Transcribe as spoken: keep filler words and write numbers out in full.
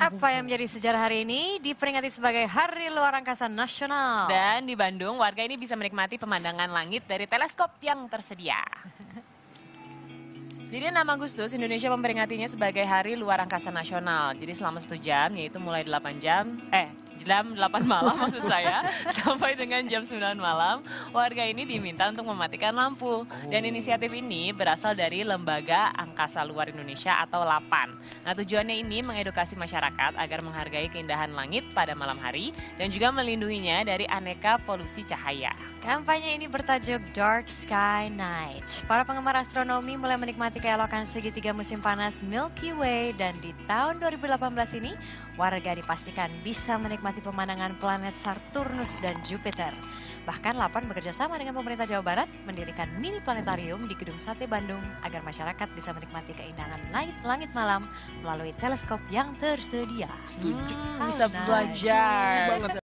Apa yang menjadi sejarah hari ini diperingati sebagai Hari Luar Angkasa Nasional. Dan di Bandung, warga ini bisa menikmati pemandangan langit dari teleskop yang tersedia. Jadi enam Agustus, Indonesia memperingatinya sebagai Hari Luar Angkasa Nasional. Jadi selama satu jam, yaitu mulai delapan jam, eh jam delapan malam maksud saya, sampai dengan jam sembilan malam, warga ini diminta untuk mematikan lampu. Dan inisiatif ini berasal dari Lembaga Angkasa Luar Indonesia atau LAPAN. Nah, tujuannya ini mengedukasi masyarakat agar menghargai keindahan langit pada malam hari dan juga melindunginya dari aneka polusi cahaya. Kampanye ini bertajuk Dark Sky Night. Para penggemar astronomi mulai menikmati keelokan segitiga musim panas Milky Way, dan di tahun dua ribu delapan belas ini warga dipastikan bisa menikmati pemandangan planet Saturnus dan Jupiter. Bahkan LAPAN bekerja sama dengan pemerintah Jawa Barat mendirikan mini planetarium di Gedung Sate Bandung agar masyarakat bisa menikmati keindahan langit-langit malam melalui teleskop yang tersedia. Hmm, bisa belajar.